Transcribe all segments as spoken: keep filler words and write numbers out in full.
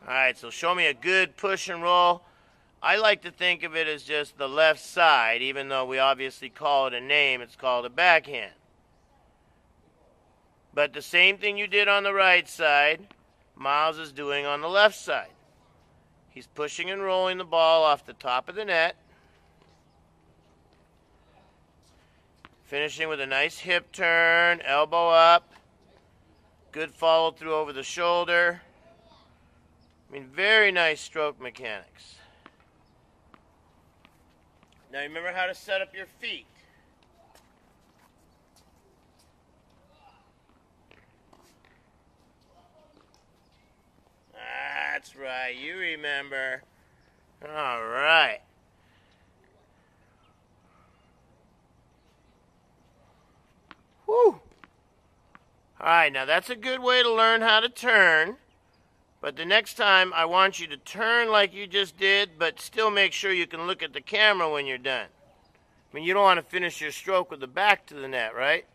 All right, so show me a good push and roll. I like to think of it as just the left side, even though we obviously call it a name, it's called a backhand. But the same thing you did on the right side, Miles is doing on the left side. He's pushing and rolling the ball off the top of the net, finishing with a nice hip turn, elbow up, good follow through over the shoulder. I mean, very nice stroke mechanics. Now remember how to set up your feet. That's right, you remember. All right. Whew. All right, now that's a good way to learn how to turn. But the next time, I want you to turn like you just did, but still make sure you can look at the camera when you're done. I mean, you don't want to finish your stroke with the back to the net, right?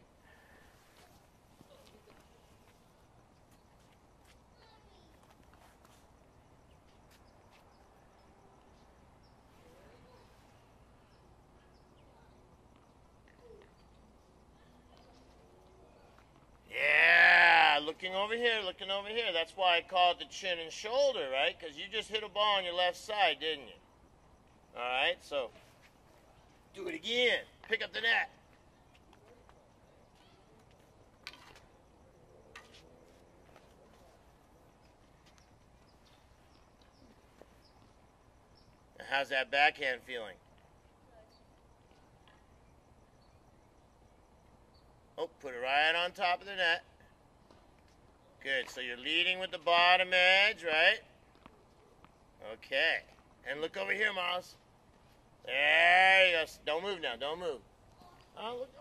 Yeah, looking over here, looking over here. That's why I call it the chin and shoulder, right? Because you just hit a ball on your left side, didn't you? All right, so do it again. Pick up the net. How's that backhand feeling? Oh, put it right on top of the net. Good, so you're leading with the bottom edge, right? Okay. And look over here, Miles. There you go. Don't move now, don't move. Oh, look.